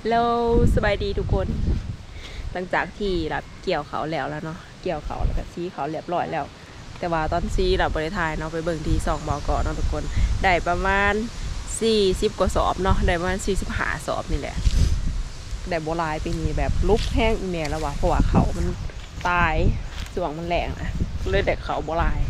เราสบายดีทุกคนหลังจากที่รับเกี่ยวเขาแล้วเนาะเกี่ยวเขาแล้วก็ซีเขาเรียบร้อยแล้วแต่ว่าตอนซีเราบริทายเนาะไปเบิ่งที่2 มก.เนาะทุกคนได้ประมาณ40 กว่าสอบเนาะได้ประมาณ45 สอบนี่แหละได้โบราณปีนี้แบบลุกแห้งอีเมลแล้วว่ะเพราะว่าเขามันตายส่วงมันแรงนะเลยได้เขาโบราณ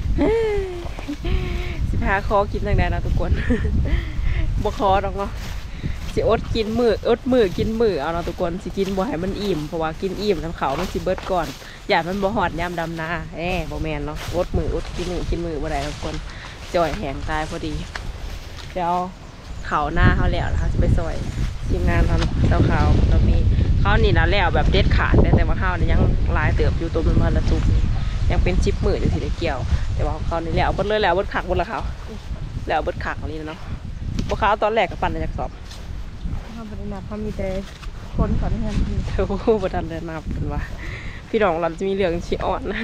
15 คอกินยังไงนะทุกคนบ่คอดอกเนาะสิอดกินมือกินมือเอาเนาะทุกคนสิกินบ่ให้มันอิ่มเพราะว่ากินอิ่มน้ำเขามันสิเบิดก่อนอย่ามันบ่หอดย่ำดำนาบ่แมนเนาะอดกินมือบ่ได้ทุกคนจ่อยแห้งตายพอดีเดี๋ยวเขาหน้าเขาแล้วนะคะจะไปซอยทีมงานทำเจ้าเขาตอนนี้เขานี่นะแล้วแบบเด็ดขาดแต่ว่าเขาเนี่ยยังลายเติบอยู่ตัวมันมาละตุกยังเป็นชิปมืออยู่ที่ได้เกี่ยวแต่ว่าเขานี่แล้วเบิดเลยแล้วเบิดขักเบิดละเขาแล้วเบิดขักอะไรเนาะพวกเขาตอนแรกกับปั่นจากสอบเขาบริณาเขามีแต่คนสอนให้ทำโอ้โหบริณาเดินมาเป็นว่าพี่น้องเราจะมีเรื่องชี้อ่อนนะ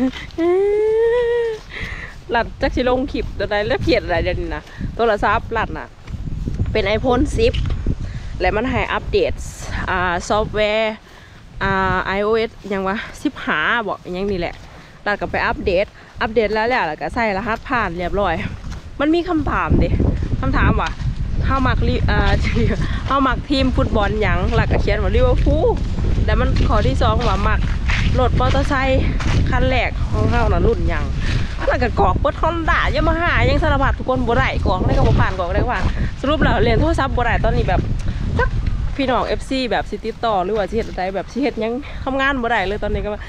หลัดจากชิลงคลิปอะไรแล้วเพียดอะไรเดี๋ยวนี้นะโทรศัพท์หลัดน่ะเป็น iPhone 10และมันให้อัปเดตซอฟต์แวร์iOS ยังวะ15บอกยังนี่แหละหลัดก็ไปอัปเดตแล้วแหละแล้วก็ใส่รหัสผ่านเรียบร้อยมันมีคำถามดิคำถามว่าเฮามักทีมฟุตบอลหยังหลักเขียนว่าลิเวอร์พูลแต่มันข้อที่2ว่ามักรถมอเตอร์ไซค์คันแรกของเฮาน่ะรุ่นหยังแล้วก็กอกเปิดฮอนด้ายามาฮ่ายังสารพัดทุกคนบ่ได้กอกได้ก็บ่ผ่านกอกได้ว่าสรุปแล้วเรียนโทรศัพท์บ่ได้ตอนนี้แบบจักพี่น้อง FC แบบสิติดต่อหรือว่าสิเฮ็ดอะไรแบบสิเฮ็ดยังทำงานบ่ได้เลยตอนนี้ก็ว่า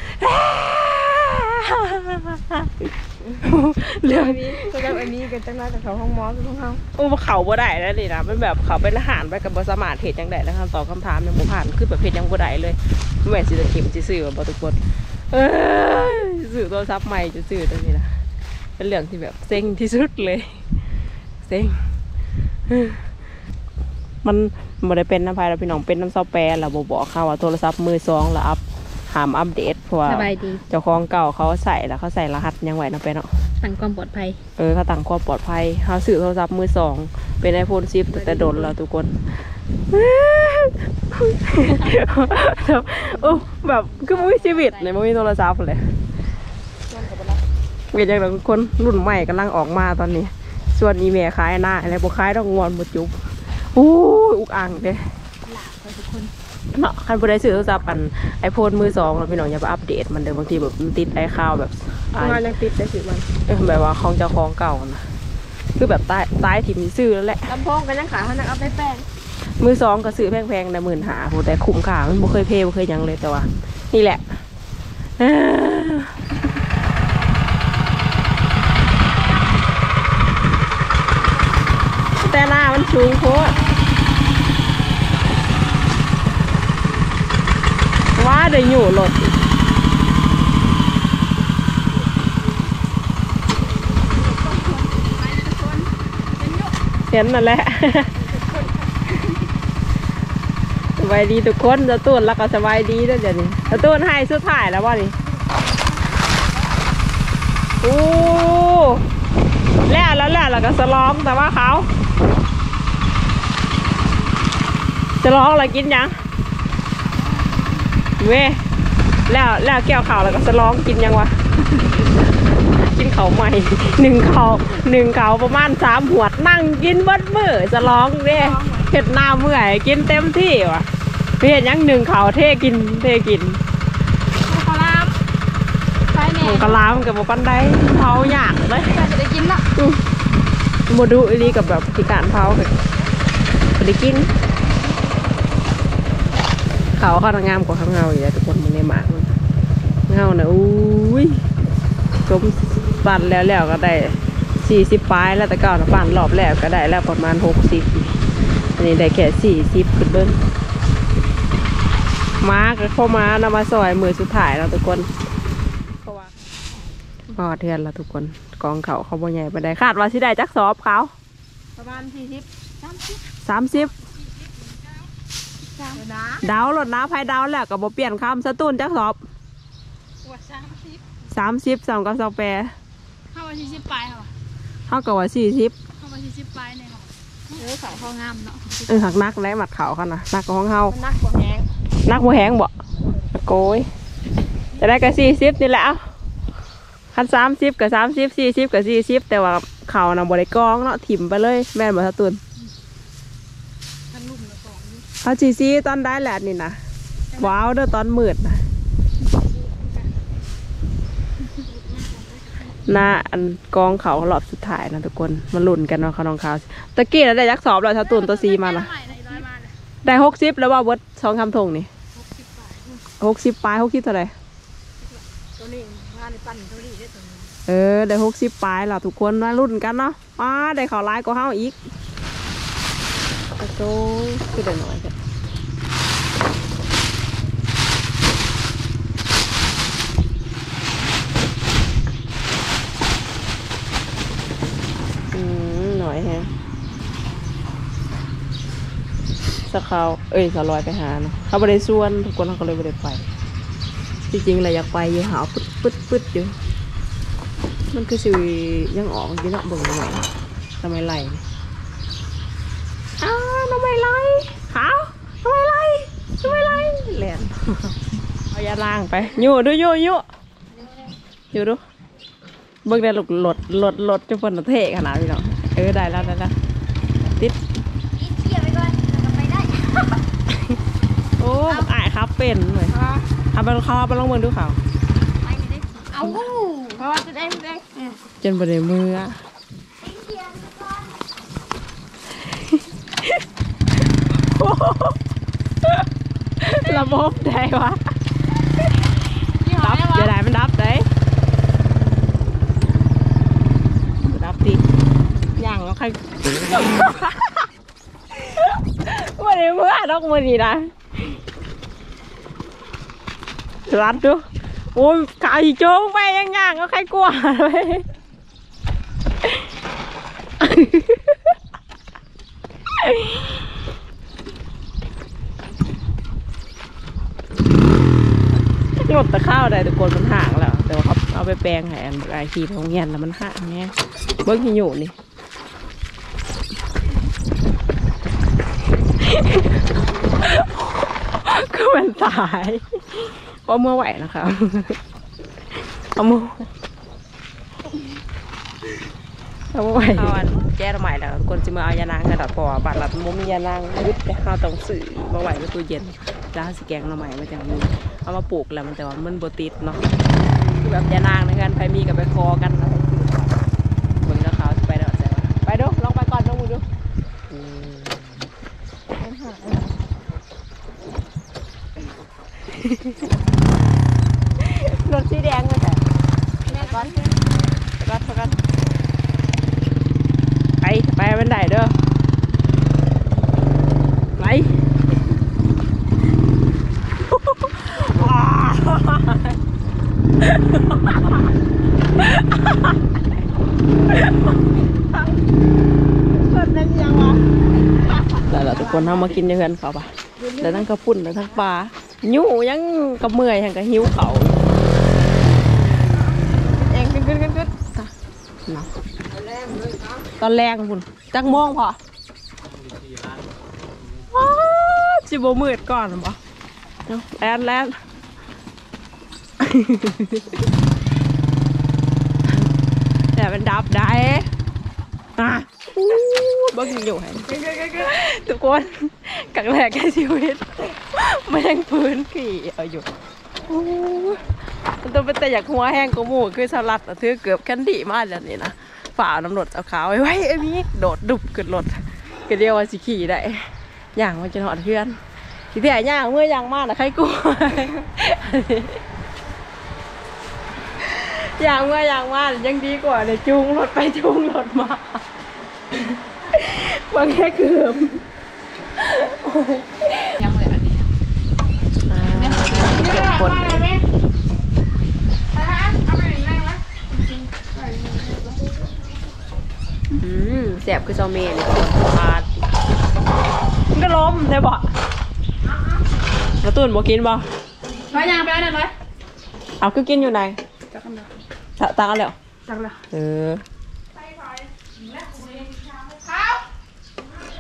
เรื่องนี้ก็แบบอันนี้กันจังไรแต่เขาห้องมอสของเขาเขาบ่ได้แล้วนี่นะมันแบบเขาเป็นทหารไปกับบสมาร์ทเหตุยังไงนะครับตอบคำถามยังบ่ผ่านคือแบบเพจยังบ่ได้เลยแม่สิจะเข็มจะซื้อบ่ทุกคนซื้อโทรศัพท์ใหม่จะซื้อตรงนี้นะเป็นเรื่องที่แบบเซ็งที่สุดเลยเซ็งมันบ่ได้เป็นน้ำพายแล้วพี่น้องเป็นน้ำซอฟต์แวร์แล้วบ่บอกเขาว่าโทรศัพท์มือ2แล้วหามอัปเดตเพราะว่าเจ้าของเก่าเขาใส่แล้วเขาใส่รหัสยังไหวนะเป็นเนาะตั้งความปลอดภัยเขาตั้งความปลอดภัยเขาซื้อโทรศัพท์มือ2เป็น iPhone 10แต่โดนแล้วทุกคนแบบคือไม่มีชีวิตเลยไม่มีโทรศัพท์เลยเวียนอย่างทุกคนรุ่นใหม่กำลังออกมาตอนนี้ส่วนอีเมลขายหน้าอะไรบุคายต้องงอนหมดจุ๊บอุกอ่างเด้เนาะคันผู้ใดซื้อโทรศัพท์iPhone มือ2แล้วพี่น้องอย่าไปอัปเดตมันเดี๋ยวบางทีแบบมันติดไอคาวแบบงานยังติดได้สิมันแบบว่าของเจ้าของเก่านะคือแบบตายถิ่มซื้อแล้วแหละลำโพงกันยังขายเขานักอัพได้แป้งมือ2ก็ซื้อแพงๆนะ15,000แต่คุ้มค่ามันบ่เคยเพย์บ่เคยยังเลยแต่ว่านี่แหละแต่หน้ามันสูงโคตรว่าเดี๋ยวอยู่รถเห็นนั่นแหละสบายดีทุกคนจะตูนแล้วก็สบายดีด้วยเดี๋ยวนี้จะตูนให้สุดท้ายแล้วว่านี่แล้วก็สล้อมแต่ว่าเขาจะร้องอะไรกินยังเว้แล้วแก้วข่าวแล้วก็สล้องกินยังวะกินเขาใหม่หนึ่งเขาประมาณ3 หัวนั่งกินเบิดมือจะร้องเด้เห็ดหน้าเมื่อยกินเต็มที่วะเห็ดยัง1 เขาเทกินกะลามกับปันได้เผาหยากเลยจะได้กินละโมดูอีลีกับแบบพิการเผาแบบได้กินเขาทางงามกว่าข้างเงาอยู่แล้วทุกคนมันในหมากเงานะชมปั่นแล้วก็ได้40 ปลายแล้วแต่ก่อนปั่นรอบแล้วก็ได้แล้วประมาณ60อันนี้ได้แค่40ขึ้นเบิ้งมาก็เข้ามานำมาซอยมือสุดท้ายแล้วทุกคนพอเทือนแล้วทุกคนกองเขาบ่ใหญ่ไปได้คาดว่าสิได้จักสอบเขาประมาณ 30ดาวรถน้ำไฟดาวแล้วก็บ่เปลี่ยนคำสตูนจักสอบ30 2กับ28 เข้ามา40 ปลายเหรอเท่ากับว่า40 เข้ามา40 ปลายในหอเขาห้องงามเนาะหักนักได้หมัดเขาเขานะนักของเฮานักกว่าแห้งนักโมแหงบ่โกยจะได้กับ40นี่แหละคัน30กับ30 40กับ40แต่ว่าเขาน่ะบ่ได้กองเนาะถิ่มไปเลยแม่นบ่ทัตุนเขาซีตอนได้แหละนี่นะว้าวเด้อตอนมืดนะหน้าอันกองเขารอบสุดท้ายนะทุกคนมาลุ้นกันว่าเขาน้องเขาตะกี้เราได้ยักสอบแล้วทัตุนตัวซีมานะได้60แล้วว่าเบิด2คำทงนี่60ปลาย60เท่าไหร่ตัวนี้งานในปั้นตัวนี้ได้ตัวนี้ได้60ปลายแล้วทุกคนมาลุ้นกันเนาะได้เขาลายก็เฮาอีกโตคือได้น้อยจ้ะหน่อยฮะสักเขาสลอยไปหาเนาะเขาไม่ได้ส่วนทุกคนเขาเลยไม่ได้ไปจริงๆเลยอยากไปอยู่หาปึ๊ดอยู่มันคือสิยังออกยี่เนาะเบิ่งหน่อยทำไมไหลทำไมไหลขาวทำไมไหลแหลนเอายาล้างไปยู่ดูยู่ดูเบิ่งได้หลดจนฝนเทขนาดนี้เนาะได้แล้วติดเที่ยวไปก่อนแล้วก็ไปได้โอ้อายครับเป็นเลยเอาไปเขาไปลองเบิ่งดูเขาไปได้เอาเพราะว่าจะได้จนบริมือระบบได้วะดับอย่าได้มันดับได้ดับติย่างแล้วใครวันนี้มือดอกมือนี่นะรัดดูโอ้ยขายโจ้งไปย่างแล้วใครกลัวเลยหมดตะข้าวได้ทุกคนมันห่างแล้วแต่ว่าเขาเอาไปแปลงให้อันไอทีของเงี้ยแล้วมันห่างเงี้ยเบิ้งที่อยู่นี่ก็มันตายเพราะเมื่อไหวนะคะเอามือไหวแก้ทำไมแล้วคนจะมาเอายานางกระดาษพอบัตรหลับมุ้งยานางยึดไปข้าวต้องสื่อเมื่อไหวก็ตู้เย็นแล้วสีแกงทำไมมันจะมีเอามาปลูกแล้วมันแต่ว่ามันโบติดเนาะคือแบบยานางในการไปมีกับไปคอกันนะเหมือนกับเขาไปเด้อไปดูลองไปก่อนลองมือดูรถสีแดงเลยแต่แม่ก้อนไปมันได้เด้อไปแล้วทุกคนเอามากินในเฮือนเขาปะแล้วทั้งกระปุ่นแล้วทั้งปลายู่ยังกระเมื่อยยังกระหิวเขาเองขึ้นนะตอนแรงคุณจักมองพอจิโบมืดก่อนปะแลนแต่เป็นดับได้บ้างอยู่ไหนทุกคนกักแหลกแค่ชีวิตไม่ยังพื้นขี่เอาอยู่มันต้องเป็นแต่อยากหัวแห้งกว่าหมูคือสลัดถือเกือบแคนดี้มากแล้วนี่นะฝ่าน้ำรถเอาขาวไว้ไอ้มีโดดดุบขึ้นรถก็เรียกว่าสิขี่ได้ย่างมันจะหอดเพื่อนทีเดียวย่างเมื่อย่างมากนะใครกลัวอย่างเมื่อย่างมากยังดีกว่าเลยจูงรถไปจูงรถมาบางแค่เกือบยังเลยอันนี้เก็บคนแสบคือซอเมย์เลยปาดมันก็ล้มได้บ่แล้วตุ่นบอกกินบ่ไปยังไปแล้วเนี่ยเอาคือกินอยู่ไหนตักกันแล้ว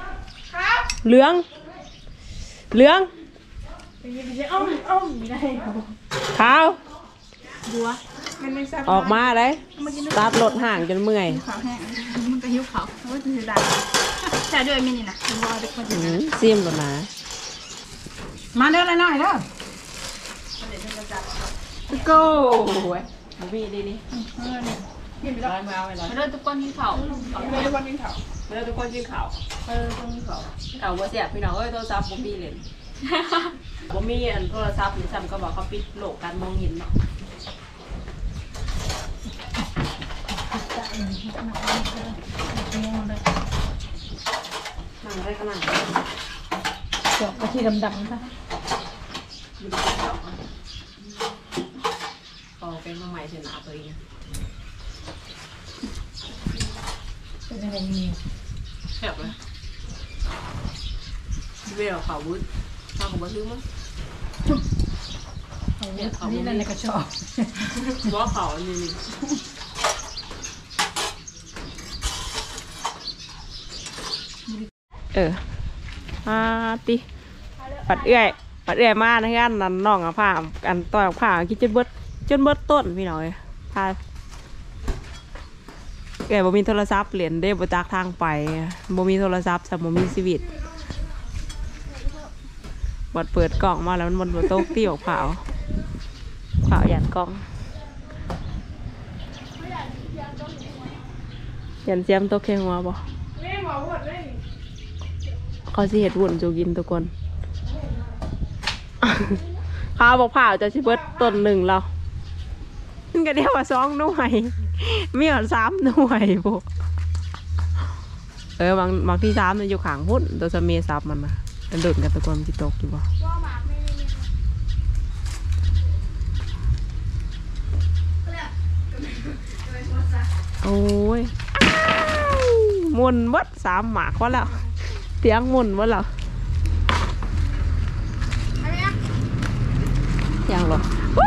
เหลืองเหลืองอ้อมไม่ได้ขาวบัวมันไม่ทราบออกมาเลยตัดรถห่างจนเมื่อยขาวแห้งมันก็หิวขาวเพราะว่าจะได้ใช่ด้วยมินี่นะบัวทุกคนซิมรถนะมาเด้อหน่อยเด้อโก้บีดีนี่กินไปแล้วมาเอาไปเลยมาเด้อทุกคนกินข้าวมาเด้อทุกคนกินข้าวมาแล้วทุกคนกินข้าวต้องกินข้าวข้าวบ่เสียพี่น้องเอ้ยโทรศัพท์บ่มีเลยบ่มีอันโทรศัพท์นี่ซ้ำก็บอกเขาปิดโลกการมองเห็นเนาะนั่งได้ขนาดนี้จอกกะทิดำๆค่ะอยู่ในกระเป๋าพอเป็นมาใหม่เสร็จหนาตัวเองเป็นอะไรนี่แซ่บเลยเวลเขาวุ้นข้าวของบ้านซื้อมั้งนี่นั่นในกระชอบว่าเขานี่ติปัดเอื้อยมาในงานนั้นน้องอ่ะผ้าอันต่อยผ้าคิดจนเบิดต้นพี่น้อยพาบ่มีโทรศัพท์เหรียญได้บ่จากทางไปบ่มีโทรศัพท์แต่บ่มีชีวิตบัดเปิดกล่องมาแล้วมันบ่โต๊ะตี้ออกเผาหยันกล้องยันเสียมโต๊ะแข็งหัวบ่เขาสิเฮ็ดวุ่นจูกินทุกคนข้าวบอกเผาจะสิเบิดต้นหนึ่งเรามันก็เดียวว่า2 หน่วยมีหอด3 หน่วยพวกบางที่3มันอยู่ข้างหุ้นตัวสะเมีซับมันนะมันดุนกับตะกอนที่ตกอยู่บ่โอ้ยมุนวัด3 หมากว่าแล้วเตียงมุนวัดแล้วยังหรอ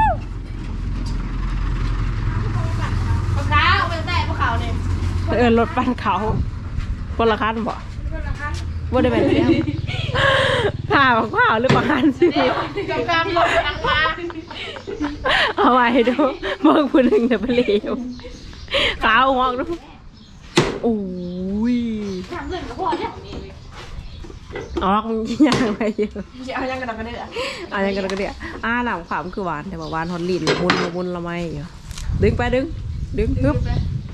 พวกเขาเป็นแต่พวกเขาเนี่ยรถปั้นเขาคนละคันบ่บ่ได้เป็นเสียงผ่าของข้าวหรือประคันสิกำลังรถกำลังมาเอาไว้ดูเบิ่งผู้หนึ่งเนี่ยไปเลี้ยวขาวงอกดูโอ้ยทำเรื่องกับพ่อเนี่ยออกยังไงเยอะจะเอายังกันเนี่ยอะไรกันก็เดี๋ยวหลังขวามคือหวานแต่ว่าหวานฮอตลินมุนละไม่อยู่ดึงไปดึงฮึบ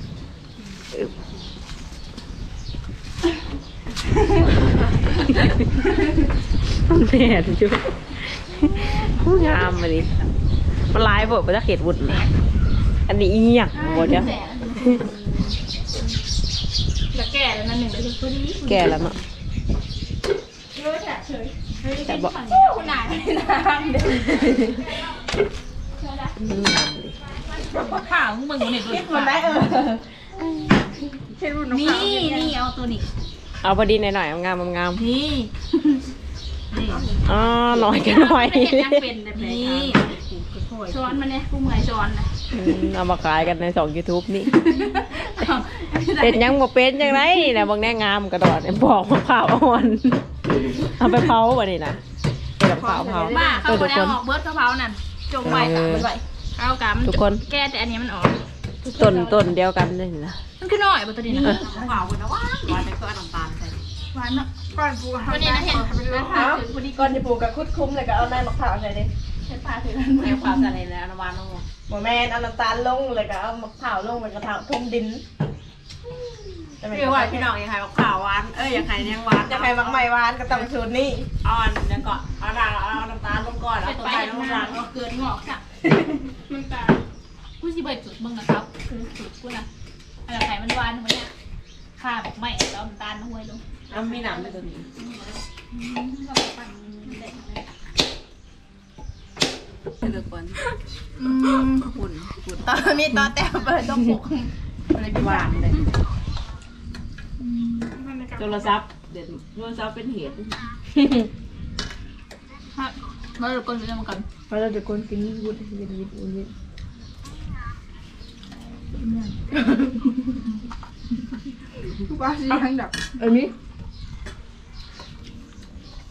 แม่จุ๊บผู้งามมาดิมันลายเบิดมาจากเขตวุ้นอันนี้อีหยังหมดเนี่ยจะแก่แล้วนั่นหนึ่งเลยคือคนนี้แก่แล้วเนาะเยอะแฉะเฉยแต่บอกคนไหนไม่นานเด็กข่าวมึงเนี่ยดูคนได้นี่เอาตัวนี้เอาพอดีหน่อยๆงามนี่อ๋อหน่อยกันหน่อยยังเป็นแบบนี้ช้อนมันเนี่ยกูเหมือนช้อนนะเอามาขายกันใน2 YouTube นี่เป็นยังบ่เป็นยังไงนี่นะบางแน่งามกระโดดบอกมะพร้าวอ่อนเอาไปเผาบ่นี่นะเป็นเผาบ้าเขาบอกแล้วออกเบิร์ดกะเพรานั่นจงไว้กับไว้ข้าวกำทุกคนแก้แต่อันนี้มันออกต้นเดียวกันนี่นะมันคือน้อยบ่ตัวนี้นะเผานะหวานแต่ก็น้ำตาลใส่หวานเนาะก่อนปลูกตัวนี้นะเห็นพอดีก่อนจะปลูกกับคุดคุ้มเลยก็เอาในมะพร้าวใส่ดิใช้ปลาถือแม่ความอะไรแล้วน้ำหวานน้ำหมแม่นเอาน้ำตาลลงเลยก็เอามะพร้าวลงมันกระเทาทุ่มดินคือว่าพี่น้องยังไงมะพร้าวหวานยังไงยังหวานจะให้มักไม้หวานก็ต้องสูตรนี้อ่อนยังก่อนเอาน้ำตาลลงก่อนแล้วเป็นตัวไปไก่เห็นลงหน้ารังเกินงอกค่ะมันตากูสิเบิดจุดมึงนะครับคือจุดกูนะอะไรไข่มันหวานทำไมเนี่ยข้าบอกไม่แล้วน้ำตาลห้วยลงน้ำมีน้ำในตัวนี้ก็ปั่นเด็กเลือกก่อนหุ่นตอนนี้ตอนแต่เปิดต้องปลูกอะไรหวานเลยโทรศัพท์เด็ดโทรศัพท์เป็นเหตุเราจะก้นไปเรื่องกันเพราะเราจะคนกินวุ้นกูบ้าสิทั้งดับอันนี้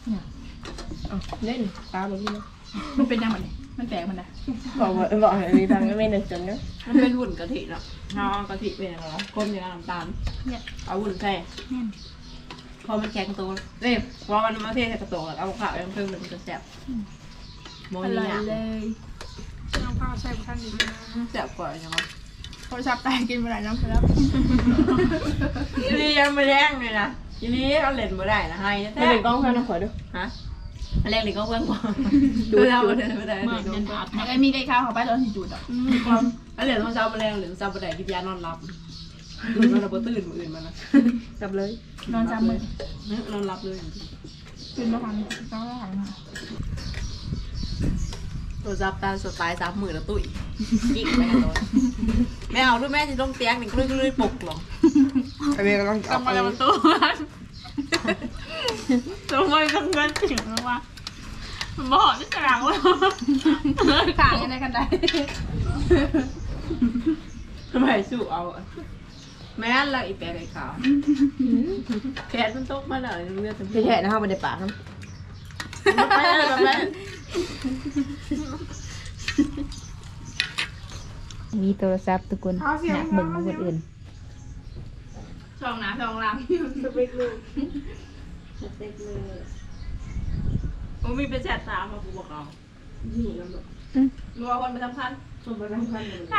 เล่นตาแบบนี้มันเป็นยังไงมันแตกมันนะบอกอันนี้ทางไม่เดินจนเนาะมันเป็นวุ้นกะทิเนาะเอากะทิเป็นอะไรก้มอย่างน้ำตาลเนี่ยเอาวุ้นใส่แน่นพอมันแข็งตัวนี่พอมันมาเทใส่กระโตกแล้วเอาข้าวยังเพิ่มมันจะแซ่บโมอนี่ร่อยอ่ะเลยน้ำข้าวใส่ขั้นดีนะแซ่บกว่าอย่างเงี้ยโทรศัพท์ตายกินเมื่อไหร่น้ำครับทีนี้ยังไม่แรงเลยนะทีนี้เอาเล่นมาได้นะให้ไม่เล่นกล้องเพื่อนนะขอดูฮะแรงหรือก็เพื่อนบอกดูเราไม่ได้เมื่อยันอาบไอ้มีไก่ข้าวเขาไปตอนที่จุดอ่ะแล้วเหรียญต้องเช้ามาแรงหรือเช้ามาได้กินยานอนหลับตื่นมาเราตื่นมืออื่นมานะกลับเลยนอนจำเลยนอนหลับเลยตื่นมาทันต้องหลังตัวจับตาสไตล์3 มือแล้วตุ้ยกิ๊กไปกันเลยแม่เอาด้วยแม่จะต้องเตียงหนึ่งคลื่นปลุกหรออันนี้กำลังต้องมาแล้วประตูต้องไปต้องเงินถึงแล้วว่าบอกที่กลางว่าขางยังไงกันได้ทำไมสู้เอาแม่ละอีแปะไก่ขาวแขนมันตกมาแล้วเลือดแค่นะครับมันในปากครับไปแล้วแม่มีโทรศัพท์ทุกคนอยากเบิ่งของคนอื่นสองน้ำสองลังสเปกเลยโอ้มีเป็นแชทตามมากูบอกเอารัวคนไปทำพันคนไปทำพันเลย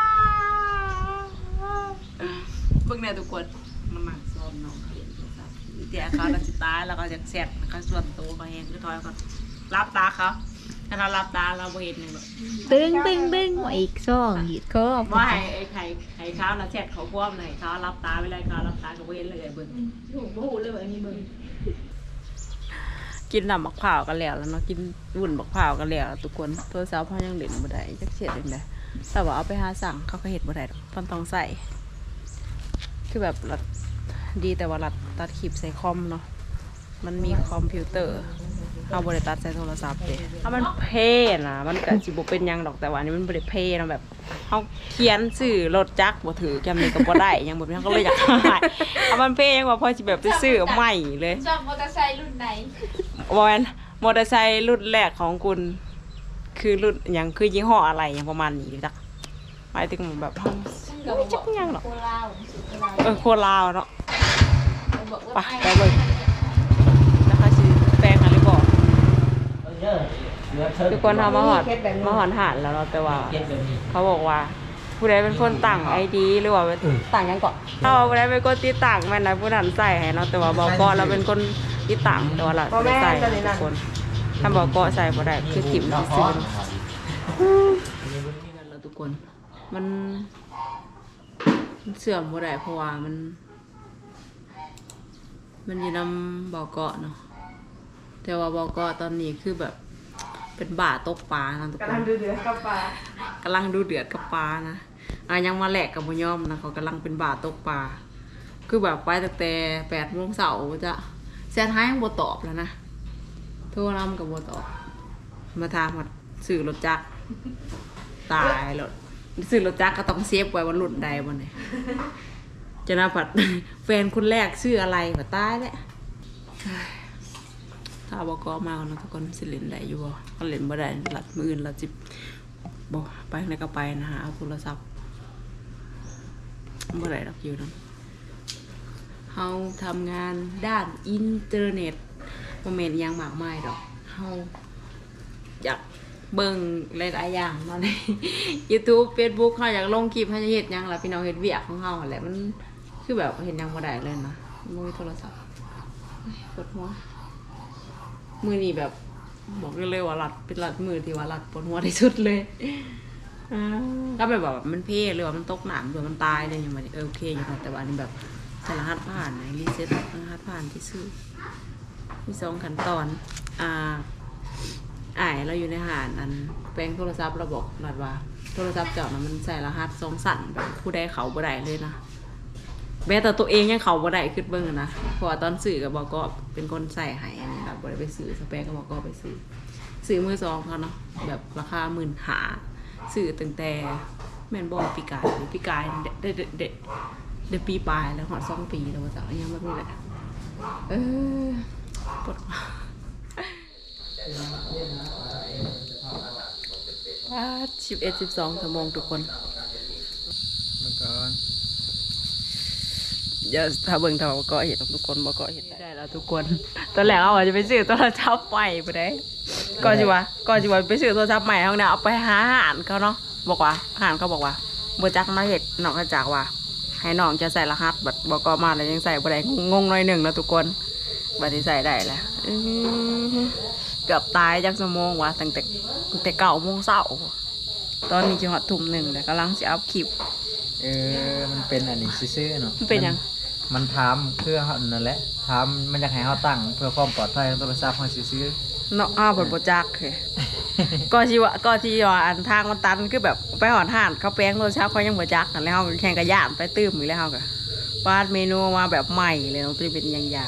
เบิ่งเนี่ยทุกคนมันมาซ้อมน้องเรียนโทรศัพท์เดี๋ยวเขาจะตายแล้วก็จะแชทเขาส่วนตัวเขาเองคือทอยเขารับตาเขาถ้าเรารับตาเราเห็นหนึ่งแบบตึ้งตึ้งตึ้งว่าอีกซ่องอีกครอบว่าให้เขาเราแชทเขาคว่ำเลยเขารับตาไปเลยเขารับตาเขาเห็นเลยเบิ่งถูกบูเลยอันนี้มึงกินน้ำบักเผาวกันแล้วเนาะกินวุ่นบักเผาวกันแล้วทุกคนโทรศัพท์เขายังเล่นบ่ได้จักเสียดเลยนะแต่ว่าเอาไปหาสั่งเขาก็เห็นบ่ได้ตอนต้องใส่คือแบบรัดดีแต่ว่ารัดตัดคลิปใส่คอมเนาะมันมีคอมพิวเตอร์เอาบ่ได้ตัดใส่โทรศัพท์เด้ถ้ามันเพ่นะมันก็สิบ่เป็นหยังดอกแต่ว่าอันนี้มันบ่ได้เพ่นะแบบเขาเขียนชื่อรถจักรบ่ถือจำนี้ก็บ่ได้ยังบ่เป็นหยังก็เลยอยากขายเอามันเพ่ยังว่าพอสิแบบไปซื้อใหม่เลยชอบมอเตอร์ไซค์รุ่นไหนวอนมอเตอร์ไซค์รุ่นแรกของคุณคือรุ่นอย่างคือยี่ห้ออะไรอย่างประมาณนี้จ้ะหมายถึงแบบไม่จักยังหรอกโคลาวเนาะไปเลยนะคะชื่อแปลงอะไรบอกทุกคนทำมาหอนหานแล้วเนาะแต่ว่าเขาบอกว่าผู้ใดเป็นคนตั้งไอดีหรือว่าตั้งยังก่อนเราผู้ใดเป็นคนติดตั้งแม่นนะผู้นั้นใส่ให้เนาะแต่ว่าบอกก็เราเป็นคนติดตั้งแต่ว่าเราไม่ใส่ทุกคนถ้าบอกก็ใส่บ่ได้คือถิ่มเราซื้อเราทุกคนมันเสื่อมบ่ได้เพราะว่ามันอยู่นำบอกเกาะเนาะแต่ว่าบอกเกาะตอนนี้คือแบบเป็นบ่าตกปลานะทุกคนกำลังดูเดือดกับปลากำลังดูเดือดกับปลานะยังมาแหลกกับบ่ยอมนะเขากำลังเป็นบ่าตกปลาคือแบบไปตั้งแต่8 โมงเช้าจะแซนท้ายยังบ่ตอบแล้วนะโทรนำกับบ่ตอบมาถามว่าสื่อรถจักรตายรถสื่อรถจักรก็ต้องเซฟไว้ว่ารุ่นใดบ่เนี่ยจะน่าผัด แฟนคนแรกชื่ออะไรก็ตายแล้วถ้าบอกก็มาเนาะทุกคนสิเล่นได้อยู่บ่เขาเล่นบ่ได้หลัดมืออื่นหลัดจิบบ่ไปไหนก็ไปนะฮะเอาโทรศัพท์บ่ได้ดอกอยู่นั่นเฮาทำงานด้านอินเทอร์เน็ตบ่แม่นอิหยังมากมายดอกเฮาอยากเบิ่งหลายๆอย่างเนาะใน YouTube Facebook เฮาอยากลงคลิปเฮาจะเฮ็ดหยังล่ะพี่น้องเฮ็ดเวียกของเฮาแหละมันคือแบบเห็นหยังบ่ได้เลยนะบ่มีโทรศัพท์ปวดหัวมือนี่แบบบอกเลยว่ารัดเป็นรัดมือที่ว่ารัดปวดหัวที่สุดเลยก็แบบมันเพ่เลยว่ามันตกหนามหรือมันตายเลยอย่างมันโอเคอยู่แต่ว่าอันนี้แบบใส่รหัสผ่านนะรีเซ็ตรหัสผ่านที่ซื้อมี2 ขั้นตอนเราอยู่ในหานอันแปลงโทรศัพท์เราบอกรัดว่าโทรศัพท์เจ้านะมันใส่รหัส2 สั่นแบบผู้ใดเขาบ่ได้เลยนะแม้แต่ตัวเองยังเขาบ่ได้ขึ้นเบิ่งนะเพราะว่าตอนสื่อกับบอกก็เป็นคนใส่ให้อันนี้แบบบ่ได้ไปซื้อสเปคกับบอกก็ไปซื้อมือสองเขาเนาะแบบราคา15,000ซื้อตั้งแต่แม่นบ่ปีกายได้ปีปลายแล้วหอด2 ปีแล้วว่าจะยังแบบนี้แหละปวดหัวว่า11-12 ชั่วโมงทุกคนมันก่อนเดี๋ยวถ้าเบิ่งถ้าว่าเกาะเห็ดทุกคนบ่เกาะเห็ดได้แล้วทุกคนตอนแรกเอาอาจจะไปซื้อโทรศัพท์ใหม่ไปได้ก่อนสิว่าไปซื้อโทรศัพท์ใหม่เฮาเนี่ยเอาไปหาอาหารเขาเนาะบอกว่าอาหารเขาบอกว่าบ่จักมาเฮ็ดนอกจากว่าให้น้องจะใส่รหัสบัดบ่ก็มาแล้วยังใส่บ่ได้งงๆหน่อยหนึงแล้วทุกคนบัดนี้ใส่ได้แล้วเกือบตายจักชั่วโมงว่ะตั้งแต่9 โมงเช้าตอนนี้สิฮอด 19:00แล้วกำลังสิอัพคลิปมันเป็นอันนี้ซื่อๆเนาะมันเป็นหยังมันถามเพื่อเขานั่นแหละถามมันอยากให้เขาตั้งเพื่อความปลอดภัยของโทรศัพท์เขาซื่อเนาะอ้าวเพิ่นบ่จักเฮ้ ก็ที่ว่าอันทางมันตันคือแบบไปหอนห่านเขาแป้งโทรศัพท์เขายังบ่จักกันแล้วเฮาแข่งกระย่านไปตื้มอีกแล้วเฮาก็วาดเมนูมาแบบใหม่เลยเนาะเป็นอย่างยาว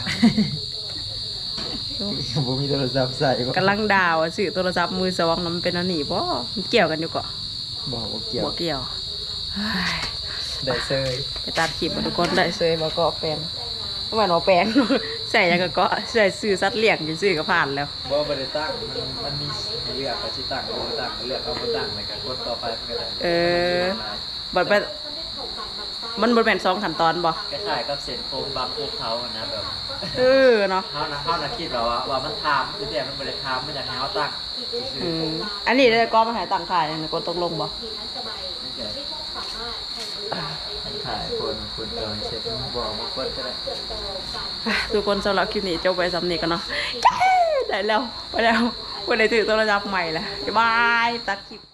ๆผมมีโทรศัพท์ใส่บ่กำลังดาวซื้อโทรศัพท์มือสองมันเป็นอันนี้บ่มันเกี่ยวกันอยู่ก็บอกว่าเกี่ยวบ่เกี่ยวเฮ้ยได้เซยไปตัดคลิปมาทุกคนได้เซยบ่ก็แป้งบ่แม่นว่าแป้ง ใส่หยังก็ใส่ซื้อสัตว์เลี้ยงซื้อก็ผ่านแล้วบ่ได้ตั้งมันมีให้เลือกก็สิตั้งบ่ตั้งเลือกเอาบ่ตั้งแล้วก็กดต่อไปมันก็ได้บัดไปมันบ่แม่น2ขั้นตอนบ่คล้ายๆกับเส้นโคมบางภูเขาอะนะแบบเนาะเฮานะคิดว่ามันถามคือแต่มันบ่ได้ถามมันอยากให้เฮาตั้งซื่ออันนี้ได้ก็มาหายต่างขายเนี่ยก็ตกลงบ่ๆถ่ายคนจอยเสร็จบอกมากดก็ได้ทุกคนสำหรับคลิปนี้จบไปสำเนียกันเนาะได้แล้วไปแล้ววันไหนถือโทรศัพท์ใหม่แล้วบ๊ายบายตัดคลิป